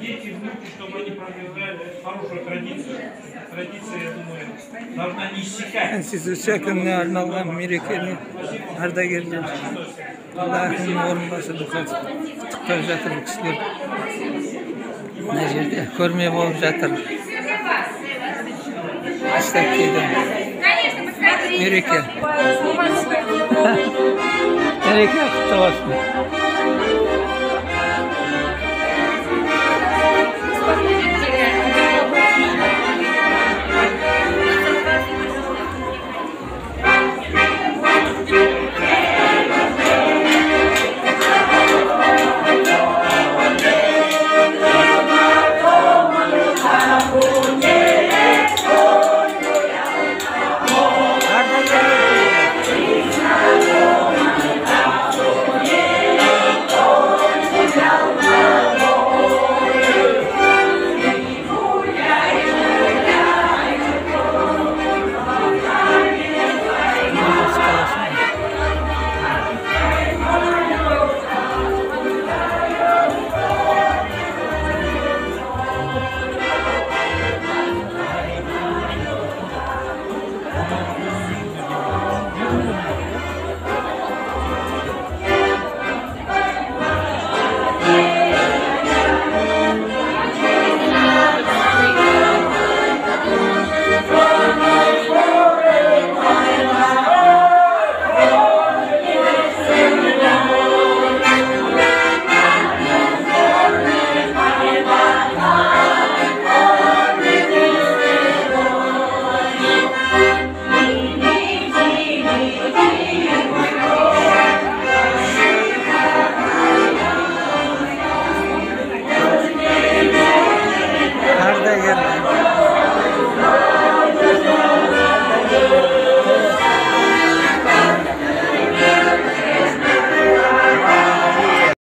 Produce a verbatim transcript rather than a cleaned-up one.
дети, внуки, чтобы они продолжали хорошую традицию. Традиция, я думаю, должна не иссякать. Konstitusiya kununa arnalgan merekeni ardagerler, Allah'ın orunbası dukat tutup жатыр bu kişiler. Ne жерде көрме болып жатыр. İşte kedi. Мереке. Мереке құтты болсын.